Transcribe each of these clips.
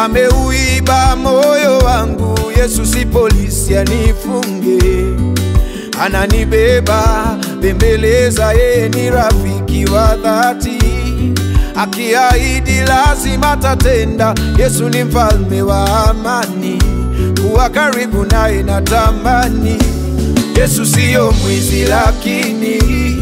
Ameuiba moyo wangu, Yesu si polisi anifunge. Ananibeba, bembeleza, yeye ni rafiki wa dhati. Akiahidi lazima tatenda, Yesu ni mfalme wa amani. Kuwa karibu naye natamani. Yesu siyo mwizi lakini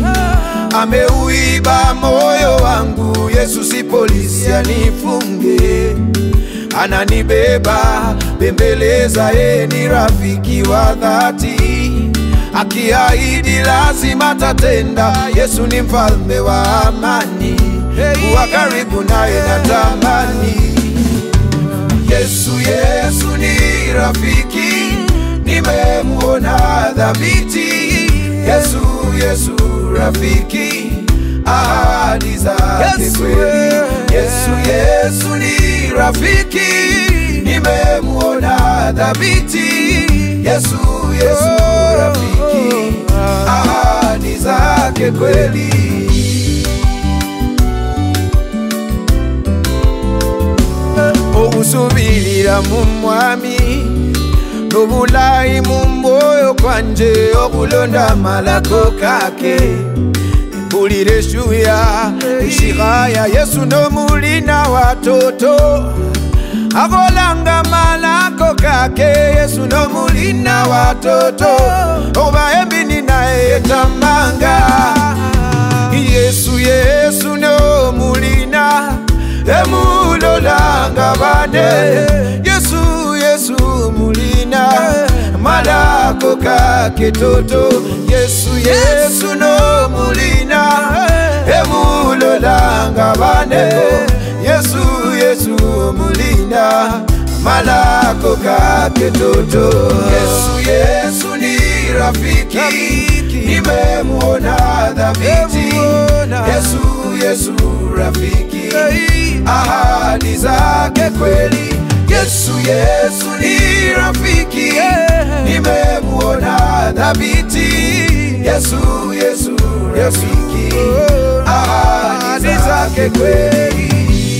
ameuiba moyo wangu, Yesu si polisi anifunge. Ananibeba, bembeleza, yeye ni rafiki wa dhati. Akiahidi lazima tatenda, Yesu ni mfalme wa amani. Kuwa karibu naye natamani. Yesu, Yesu ni rafiki, nimemuona dhabiti. Yesu, Yesu rafiki, ahadi zake kweli. Yesu, Yesu ni rafiki, nimemuona dhabiti. Yesu, Yesu rafiki, ahadi zake kweli. Okusubirira mu mwami, nobulayi mu moyo kwanje, okulonda malako kake. Mpulire shuya ishiraya, Yesu nomulina watoto. Akolanga malako kake, Yesu nomulina watoto. Oba embini naye tamanga. Yesu, Yesu nomulina emulolanga bane. Yesu, Yesu mulina malako kake toto. Yesu, Yesu no mulina emulolanga bane. Yesu, Yesu mulina malako kake toto. Yesu, Yesu ni rafiki, nimemuona dhabiti. Yesu, Yesu rafiki, ahadi zake kweli. Yesu, Yesu ni rafiki, nimemuona dhabiti. Yesu, Yesu rafiki, ahadi zake kweli.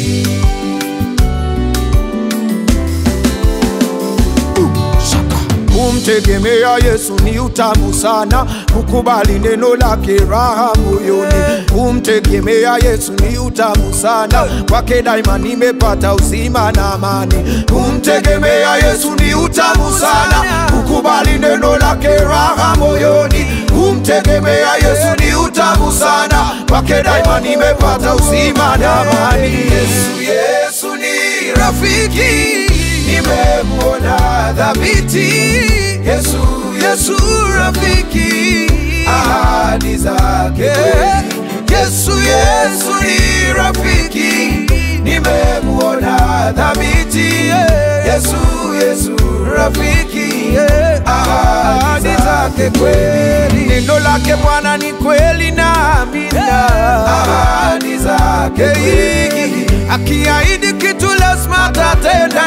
Kumtegemea Yesu ni utamu sana, kukubali neno lake raha moyoni. Kumtegemea Yesu ni utamu sana, kwake daima nimepata uzima na amani. Kumtegemea Yesu ni utamu sana, kukubali neno lake raha moyoni. Kumtegemea Yesu ni utamu sana, kwake daima nimepata uzima na amani. Yesu, Yesu ni rafiki, nimemuona dhabiti. Yesu, Yesu rafiki, ahadi zake. Yesu, Yesu ni rafiki, nimemuona dhabiti. Yesu, Yesu rafiki, ahadi zake kweli. Neno lake Bwana ni kweli na amina, ahadi zake kweli. Akiahidi kitu lazima tatenda.